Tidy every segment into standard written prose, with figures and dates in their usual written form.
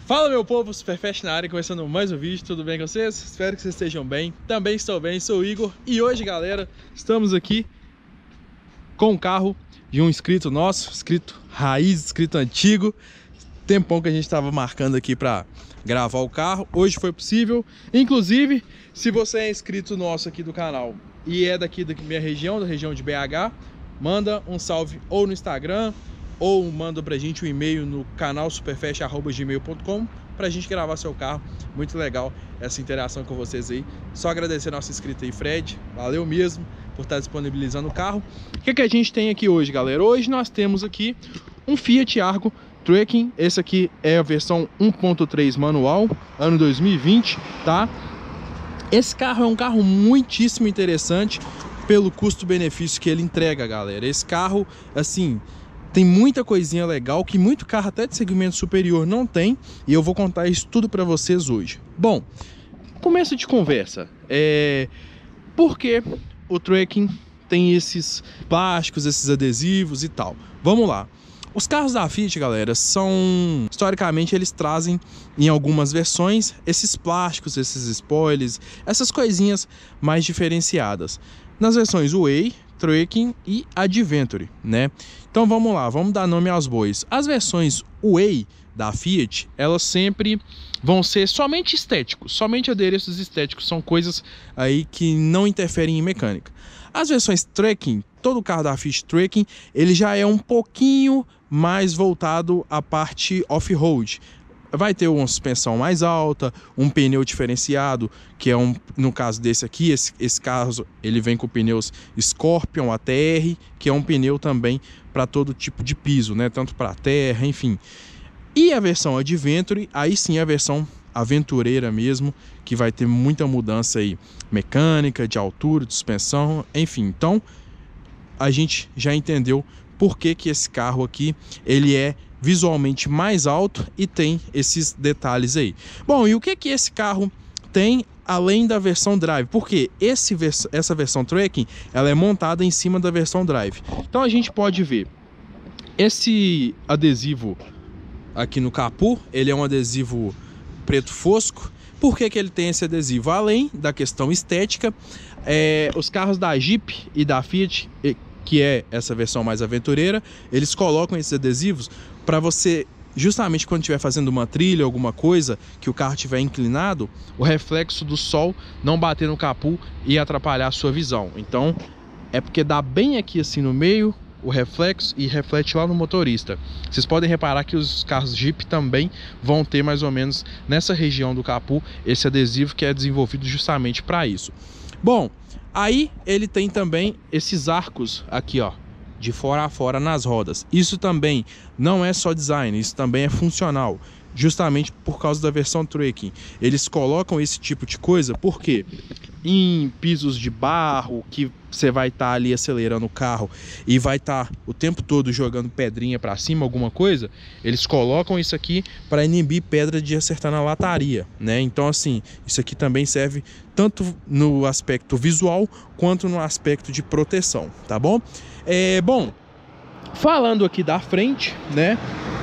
Fala meu povo, Superfast na área, começando mais um vídeo, tudo bem com vocês? Espero que vocês estejam bem, também estou bem, sou o Igor e hoje galera, estamos aqui com um carro de um inscrito nosso, inscrito raiz, inscrito antigo. Tempão que a gente estava marcando aqui para gravar o carro, hoje foi possível. Inclusive, se você é inscrito nosso aqui do canal e é daqui da minha região, da região de BH, manda um salve ou no Instagram, ou manda pra gente um e-mail no canal superfast@gmail.com pra gente gravar seu carro. Muito legal essa interação com vocês aí. Só agradecer nosso inscrito aí, Fred. Valeu mesmo por estar disponibilizando o carro. O que a gente tem aqui hoje, galera? Hoje nós temos aqui um Fiat Argo Trucking. Esse aqui é a versão 1.3 manual, ano 2020, tá? Esse carro é um carro muitíssimo interessante pelo custo-benefício que ele entrega, galera. Esse carro, assim, tem muita coisinha legal que muito carro até de segmento superior não tem, e eu vou contar isso tudo para vocês hoje. Bom, começo de conversa. Por que o Trucking tem esses plásticos, esses adesivos e tal? Vamos lá. Os carros da Fiat, galera, são... historicamente eles trazem em algumas versões esses plásticos, esses spoilers, essas coisinhas mais diferenciadas. Nas versões Way, Trucking e Adventure, né? Então vamos lá, vamos dar nome aos bois. As versões Way da Fiat, elas sempre vão ser somente estéticos, somente adereços estéticos, são coisas aí que não interferem em mecânica. As versões Trucking, todo carro da Fiat Trucking, ele já é um pouquinho mais voltado à parte off-road. Vai ter uma suspensão mais alta, um pneu diferenciado, que é no caso desse aqui, esse caso ele vem com pneus Scorpion ATR, que é um pneu também para todo tipo de piso, né? Tanto para terra, enfim. E a versão Adventure, aí sim a versão aventureira mesmo, que vai ter muita mudança aí, mecânica, de altura, de suspensão, enfim. Então, a gente já entendeu por que esse carro aqui, ele é visualmente mais alto e tem esses detalhes aí. Bom, e o que esse carro tem além da versão Drive? Porque essa versão Trucking, ela é montada em cima da versão Drive. Então a gente pode ver esse adesivo aqui no capô, ele é um adesivo preto fosco. Por que ele tem esse adesivo? Além da questão estética, os carros da Jeep e da Fiat, que é essa versão mais aventureira, eles colocam esses adesivos para você, justamente quando estiver fazendo uma trilha, alguma coisa, que o carro estiver inclinado, o reflexo do sol não bater no capô e atrapalhar a sua visão. Então, é porque dá bem aqui assim no meio o reflexo e reflete lá no motorista. Vocês podem reparar que os carros Jeep também vão ter mais ou menos nessa região do capô esse adesivo que é desenvolvido justamente para isso. Bom, aí ele tem também esses arcos aqui, ó, de fora a fora nas rodas. Isso também não é só design, isso também é funcional, justamente por causa da versão Trucking. Eles colocam esse tipo de coisa porque em pisos de barro, que você vai estar ali acelerando o carro e vai estar o tempo todo jogando pedrinha para cima, alguma coisa, eles colocam isso aqui para inibir pedra de acertar na lataria, né? Então assim, isso aqui também serve tanto no aspecto visual quanto no aspecto de proteção, tá bom? Bom, falando aqui da frente, né,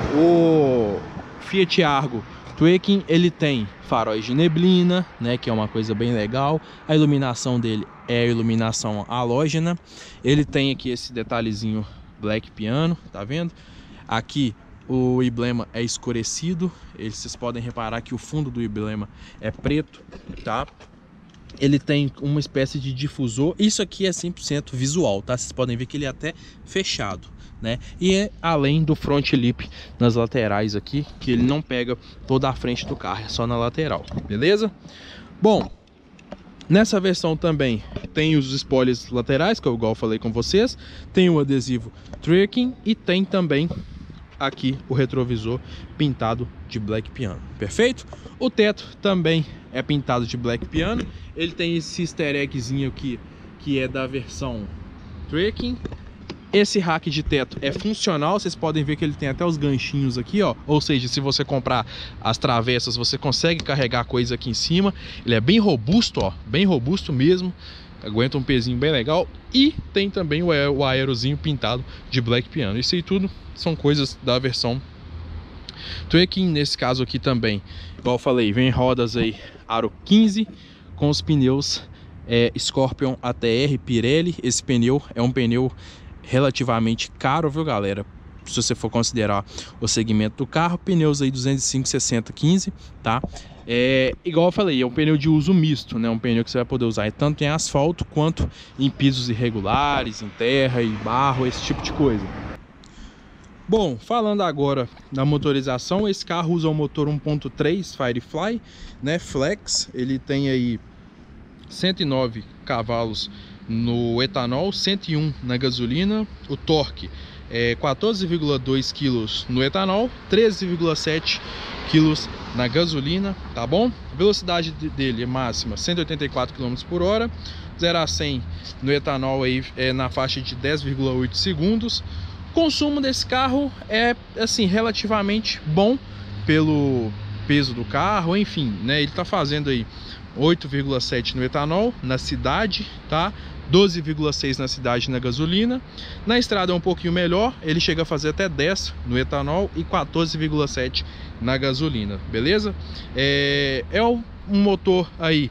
o Fiat Argo Trucking, ele tem faróis de neblina, né, que é uma coisa bem legal. A iluminação dele é a iluminação halógena. Ele tem aqui esse detalhezinho Black Piano, tá vendo? Aqui o emblema é escurecido. Vocês podem reparar que o fundo do emblema é preto, tá? Ele tem uma espécie de difusor. Isso aqui é 100% visual, tá? Vocês podem ver que ele é até fechado, né? E é além do front lip nas laterais aqui, que ele não pega toda a frente do carro, é só na lateral, beleza? Bom, nessa versão também tem os spoilers laterais, que eu igual falei com vocês, tem o adesivo Trucking e tem também aqui o retrovisor pintado de Black Piano, perfeito? O teto também é pintado de Black Piano. Ele tem esse easter eggzinho aqui, que é da versão Trucking. Esse rack de teto é funcional, vocês podem ver que ele tem até os ganchinhos aqui, ó. Ou seja, se você comprar as travessas, você consegue carregar coisa aqui em cima. Ele é bem robusto, ó, bem robusto mesmo. Aguenta um pezinho bem legal. E tem também o aerozinho pintado de Black Piano. Isso aí tudo são coisas da versão Trucking nesse caso aqui também, igual eu falei, vem rodas aí aro 15 com os pneus Scorpion ATR Pirelli. Esse pneu é um pneu relativamente caro, viu galera? Se você for considerar o segmento do carro, pneus aí 205, 60, 15, tá? Igual eu falei, é um pneu de uso misto, né? Um pneu que você vai poder usar tanto em asfalto quanto em pisos irregulares, em terra e barro, esse tipo de coisa. Bom, falando agora da motorização, esse carro usa um motor 1.3 Firefly, né? Flex, ele tem aí 109 cavalos no etanol, 101 na gasolina. O torque é 14,2 kg no etanol, 13,7 kg na gasolina, tá bom? A velocidade dele é máxima 184 km por hora, 0 a 100 no etanol aí é na faixa de 10,8 segundos. O consumo desse carro é assim relativamente bom pelo peso do carro, enfim, né? Ele tá fazendo aí 8,7 no etanol na cidade, tá? 12,6 na cidade na gasolina. Na estrada é um pouquinho melhor, ele chega a fazer até 10 no etanol e 14,7 na gasolina, beleza? É um motor aí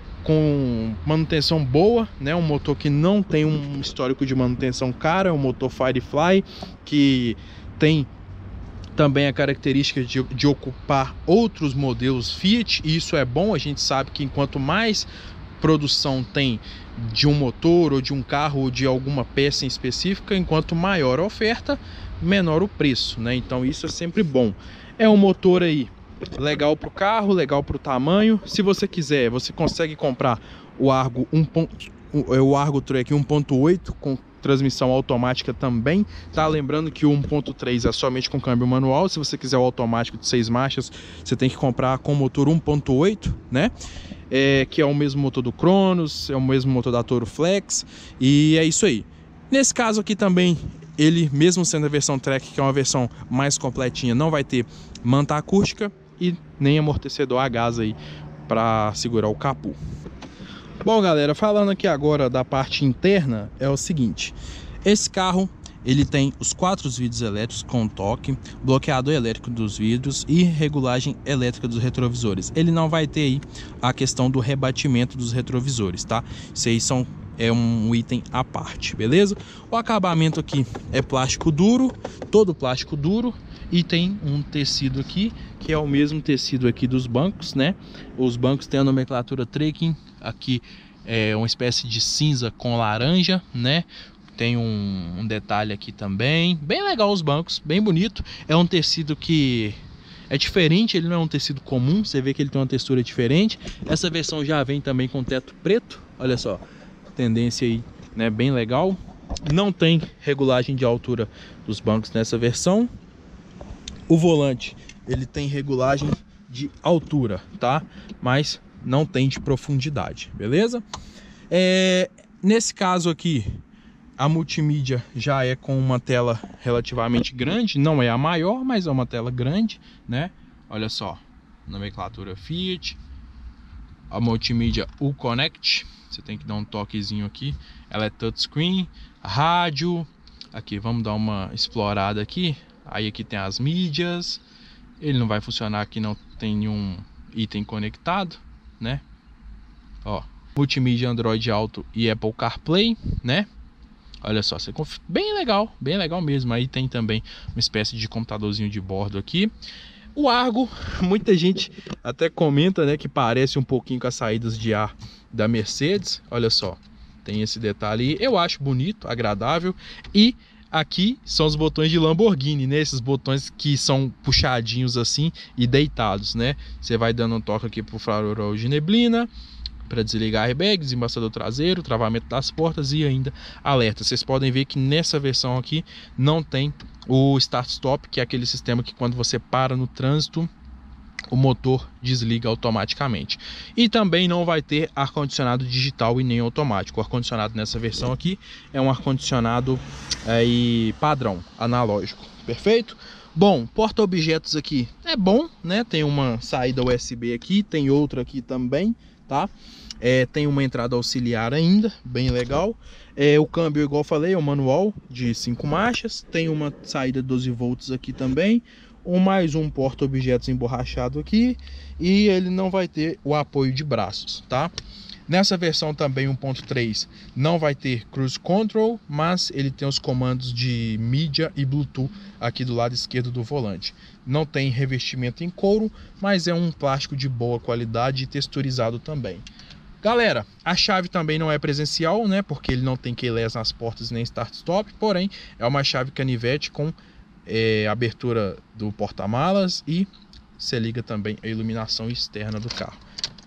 com manutenção boa, né? Um motor que não tem um histórico de manutenção cara, é um motor Firefly que tem também a característica de ocupar outros modelos Fiat, e isso é bom. A gente sabe que enquanto mais produção tem de um motor ou de um carro ou de alguma peça em específica, enquanto maior a oferta, menor o preço, né? Então isso é sempre bom. É um motor aí legal para o carro, legal para o tamanho. Se você quiser, você consegue comprar o Argo o Argo Truck 1.8 com transmissão automática também, tá? Lembrando que o 1.3 é somente com câmbio manual. Se você quiser o automático de 6 marchas, você tem que comprar com motor 1.8, né? Que é o mesmo motor do Cronos, é o mesmo motor da Toro Flex, e é isso aí. Nesse caso aqui também, ele, mesmo sendo a versão Trek, que é uma versão mais completinha, não vai ter manta acústica e nem amortecedor a gás aí para segurar o capô. Bom galera, falando aqui agora da parte interna, é o seguinte: esse carro ele tem os 4 vidros elétricos com toque, bloqueador elétrico dos vidros e regulagem elétrica dos retrovisores. Ele não vai ter aí a questão do rebatimento dos retrovisores, tá? Isso aí é um item à parte, beleza? O acabamento aqui é plástico duro, todo plástico duro, e tem um tecido aqui que é o mesmo tecido aqui dos bancos, né? Os bancos têm a nomenclatura Trucking, aqui é uma espécie de cinza com laranja, né? Tem um detalhe aqui também, bem legal os bancos, bem bonito. É um tecido que é diferente, ele não é um tecido comum, você vê que ele tem uma textura diferente. Essa versão já vem também com teto preto, olha só, tendência aí, né, bem legal. Não tem regulagem de altura dos bancos nessa versão. O volante, ele tem regulagem de altura, tá? Mas não tem de profundidade, beleza? Nesse caso aqui, a multimídia já é com uma tela relativamente grande, não é a maior, mas é uma tela grande, né? Olha só, nomenclatura Fiat. A multimídia Uconnect, você tem que dar um toquezinho aqui. Ela é touchscreen, rádio. Aqui, vamos dar uma explorada aqui. Aí aqui tem as mídias. Ele não vai funcionar aqui, não tem nenhum item conectado, né? Ó, multimídia Android Auto e Apple CarPlay, né? Olha só, bem legal mesmo. Aí tem também uma espécie de computadorzinho de bordo aqui. O Argo, muita gente até comenta, né, que parece um pouquinho com as saídas de ar da Mercedes. Olha só, tem esse detalhe aí. Eu acho bonito, agradável. E aqui são os botões de Lamborghini, né? Esses botões que são puxadinhos assim e deitados, né? Você vai dando um toque aqui pro farol de neblina, para desligar airbag, desembaçador traseiro, travamento das portas e ainda alerta. Vocês podem ver que nessa versão aqui não tem o start stop, que é aquele sistema que quando você para no trânsito o motor desliga automaticamente. E também não vai ter ar-condicionado digital e nem automático. O ar-condicionado nessa versão aqui é um ar-condicionado padrão, analógico. Perfeito? Bom, porta-objetos aqui é bom, né? Tem uma saída USB aqui, tem outra aqui também, tá? Tem uma entrada auxiliar ainda, bem legal. O câmbio, igual eu falei, é um manual de 5 marchas. Tem uma saída 12 volts aqui também. mais um porta-objetos emborrachado aqui, e ele não vai ter o apoio de braços, tá? Nessa versão também 1.3 não vai ter Cruise Control, mas ele tem os comandos de mídia e Bluetooth aqui do lado esquerdo do volante. Não tem revestimento em couro, mas é um plástico de boa qualidade e texturizado também. Galera, a chave também não é presencial, né? Porque ele não tem keyless nas portas nem start-stop, porém é uma chave canivete com abertura do porta-malas e você liga também a iluminação externa do carro.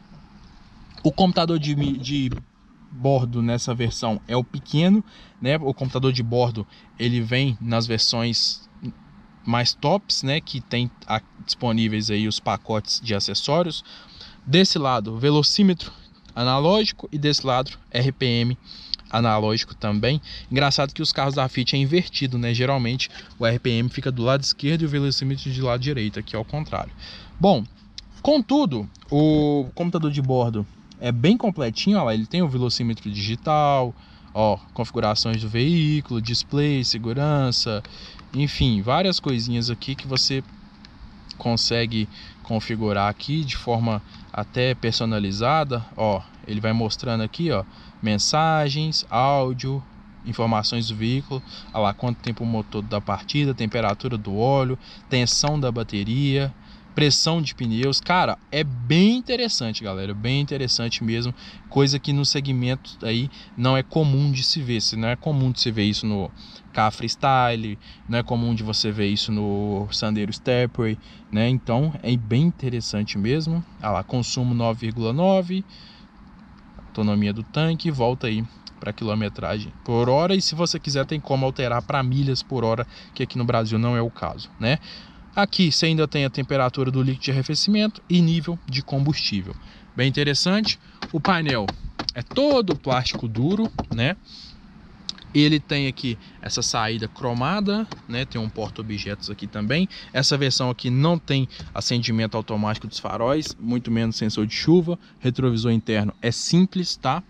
O computador de bordo nessa versão é o pequeno, né? O computador de bordo ele vem nas versões mais tops, né? Que tem disponíveis aí os pacotes de acessórios. Desse lado, velocímetro analógico e desse lado, RPM analógico também. Engraçado que os carros da Fiat é invertido, né? Geralmente o RPM fica do lado esquerdo e o velocímetro do lado direito, aqui ao contrário. Bom, contudo, o computador de bordo é bem completinho, ó lá, ele tem o velocímetro digital, ó, configurações do veículo, display, segurança, enfim, várias coisinhas aqui que você consegue configurar aqui de forma até personalizada, ó, ele vai mostrando aqui, ó, mensagens, áudio, informações do veículo, ó lá, quanto tempo o motor da partida, temperatura do óleo, tensão da bateria, pressão de pneus. Cara, é bem interessante, galera, bem interessante mesmo, coisa que no segmento aí não é comum de se ver. Não é comum de se ver isso no Ka Freestyle, não é comum de você ver isso no Sandero Stepway, né? Então é bem interessante mesmo. Ah lá, consumo 9,9, autonomia do tanque, volta aí para quilometragem por hora, e se você quiser tem como alterar para milhas por hora, que aqui no Brasil não é o caso, né? Aqui você ainda tem a temperatura do líquido de arrefecimento e nível de combustível. Bem interessante. O painel é todo plástico duro, né? Ele tem aqui essa saída cromada, né? Tem um porta-objetos aqui também. Essa versão aqui não tem acendimento automático dos faróis, muito menos sensor de chuva. Retrovisor interno é simples, tá?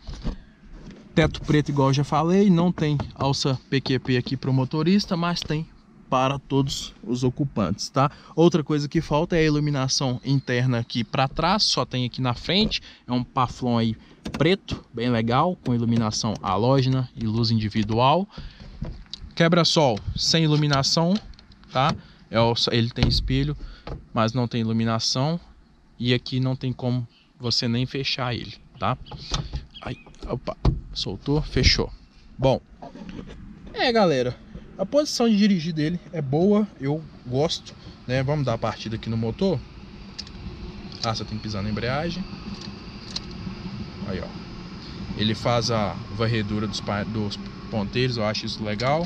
Teto preto, igual eu já falei. Não tem alça PQP aqui para o motorista, mas tem para todos os ocupantes, tá? Outra coisa que falta é a iluminação interna aqui para trás, só tem aqui na frente, é um Paflon aí preto, bem legal, com iluminação halógena e luz individual. Quebra-sol sem iluminação, tá? Ele tem espelho, mas não tem iluminação, e aqui não tem como você nem fechar ele, tá? Ai, opa, soltou, fechou. Bom, galera, a posição de dirigir dele é boa, eu gosto, né? Vamos dar a partida aqui no motor. Ah, você tem que pisar na embreagem. Aí, ó. Ele faz a varredura dos ponteiros, eu acho isso legal.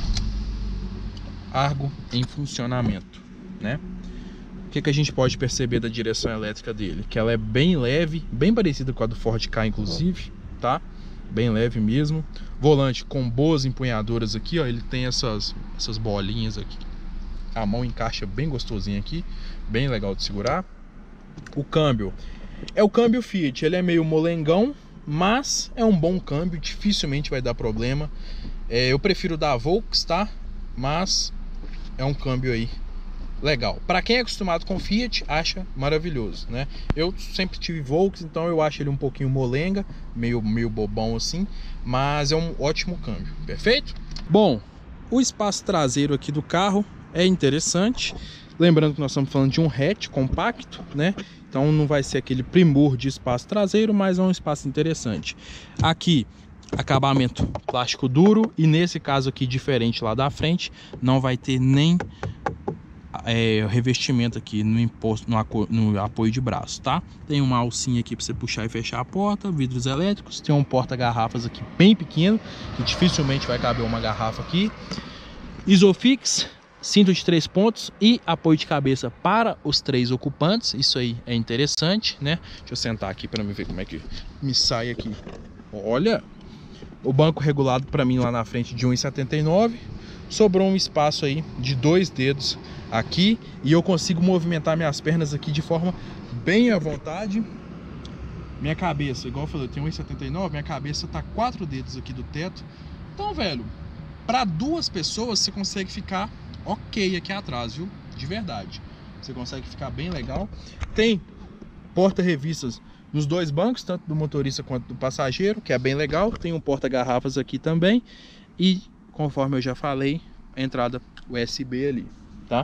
Argo em funcionamento, né? O que a gente pode perceber da direção elétrica dele? Que ela é bem leve, bem parecida com a do Ford Ka, inclusive, tá? Bem leve mesmo. Volante com boas empunhaduras aqui, ó. Ele tem essas bolinhas aqui. A mão encaixa bem gostosinho aqui, bem legal de segurar. O câmbio é o câmbio Fiat, ele é meio molengão, mas é um bom câmbio, dificilmente vai dar problema. Eu prefiro da Volks, tá? Mas é um câmbio aí legal. Para quem é acostumado com Fiat, acha maravilhoso, né? Eu sempre tive Volks, então eu acho ele um pouquinho molenga, meio bobão assim, mas é um ótimo câmbio, perfeito? Bom, o espaço traseiro aqui do carro é interessante. Lembrando que nós estamos falando de um hatch compacto, né? Então não vai ser aquele primor de espaço traseiro, mas é um espaço interessante. Aqui, acabamento plástico duro, e nesse caso aqui, diferente lá da frente, não vai ter nem revestimento aqui no apoio de braço, tá? Tem uma alcinha aqui para você puxar e fechar a porta, vidros elétricos, tem um porta-garrafas aqui bem pequeno, que dificilmente vai caber uma garrafa aqui. Isofix, cinto de 3 pontos e apoio de cabeça para os 3 ocupantes. Isso aí é interessante, né? Deixa eu sentar aqui para me ver como é que me sai aqui. Olha, o banco regulado para mim lá na frente de 1,79. Sobrou um espaço aí de 2 dedos aqui, e eu consigo movimentar minhas pernas aqui de forma bem à vontade. Minha cabeça, igual eu falei, eu tenho 1,79, minha cabeça tá 4 dedos aqui do teto. Então, velho, para 2 pessoas você consegue ficar ok aqui atrás, viu? de verdade. Você consegue ficar bem legal. Tem porta-revistas nos dois bancos, tanto do motorista quanto do passageiro, que é bem legal. Tem um porta-garrafas aqui também. E, conforme eu já falei, a entrada USB ali, tá?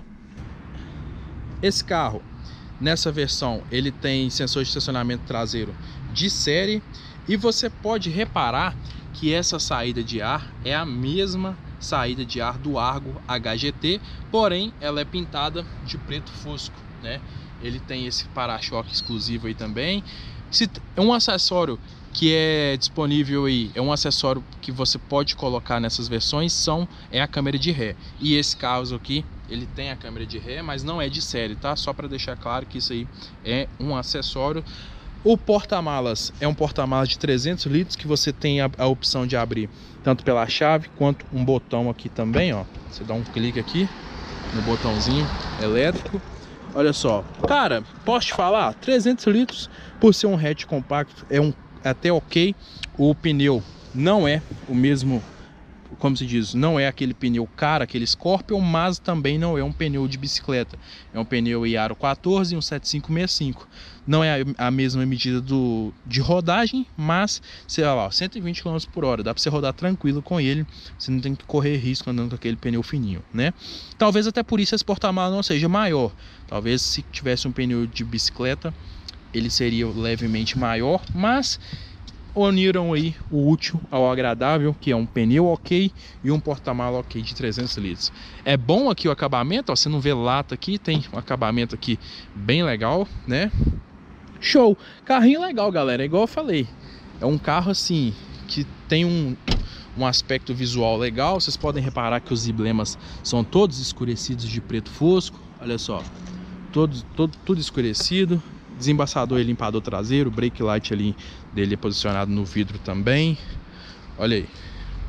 Esse carro, nessa versão, ele tem sensor de estacionamento traseiro de série. E você pode reparar que essa saída de ar é a mesma saída de ar do Argo HGT, porém ela é pintada de preto fosco, né? Ele tem esse para-choque exclusivo aí também. É um acessório que é disponível aí, é um acessório que você pode colocar nessas versões, é a câmera de ré. E esse carro aqui, ele tem a câmera de ré, mas não é de série, tá? Só para deixar claro que isso aí é um acessório. O porta-malas é um porta-malas de 300 litros que você tem a opção de abrir tanto pela chave quanto um botão aqui também, ó. Você dá um clique aqui no botãozinho elétrico. Olha só, cara, posso te falar, 300 litros por ser um hatch compacto é até ok. O pneu não é o mesmo, como se diz, não é aquele pneu cara, aquele Scorpion, mas também não é um pneu de bicicleta. É um pneu Aro 14 e um 7565. Não é a mesma medida de rodagem, mas, sei lá, 120 km por hora. Dá para você rodar tranquilo com ele. Você não tem que correr risco andando com aquele pneu fininho, né? Talvez até por isso esse porta-malas não seja maior. Talvez se tivesse um pneu de bicicleta, ele seria levemente maior, mas uniram aí o útil ao agradável, que é um pneu ok e um porta-malas ok de 300 litros. É bom aqui o acabamento, ó, você não vê lata aqui, tem um acabamento aqui bem legal, né? Show! Carrinho legal, galera, é igual eu falei. É um carro assim, que tem um aspecto visual legal. Vocês podem reparar que os emblemas são todos escurecidos de preto fosco. Olha só, tudo escurecido. Desembaçador e limpador traseiro, brake light ali dele é posicionado no vidro também. Olha aí.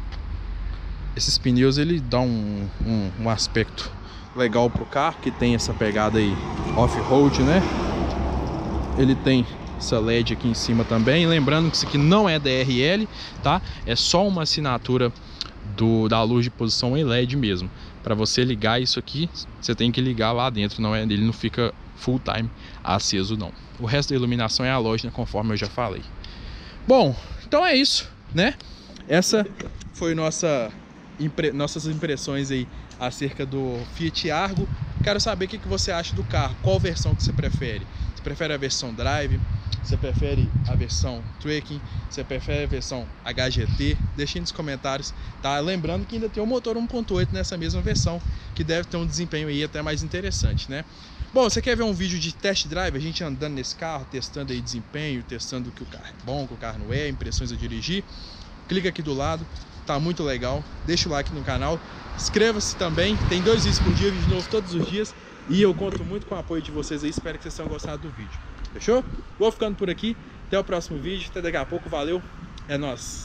Esses pneus ele dá um aspecto legal pro carro, que tem essa pegada aí off-road, né? Ele tem essa LED aqui em cima também. Lembrando que isso aqui não é DRL, tá? É só uma assinatura da luz de posição em LED mesmo. Para você ligar isso aqui, você tem que ligar lá dentro, não é? Ele não fica full time aceso não. O resto da iluminação é halógena, conforme eu já falei. Bom, então é isso, né? Essa foi nossas impressões aí acerca do Fiat Argo. Quero saber o que você acha do carro. Qual versão que você prefere? Você prefere a versão Drive? Você prefere a versão Trekking? Você prefere a versão HGT? Deixe nos comentários, tá? Lembrando que ainda tem o motor 1.8 nessa mesma versão, que deve ter um desempenho aí até mais interessante, né? Bom, você quer ver um vídeo de test drive, a gente andando nesse carro, testando aí desempenho, testando que o carro é bom, que o carro não é, impressões a dirigir? Clica aqui do lado, tá muito legal. Deixa o like no canal, inscreva-se também, tem 2 vídeos por dia, vídeo novo todos os dias. E eu conto muito com o apoio de vocês aí, espero que vocês tenham gostado do vídeo. Fechou? Vou ficando por aqui, até o próximo vídeo, até daqui a pouco, valeu, é nóis!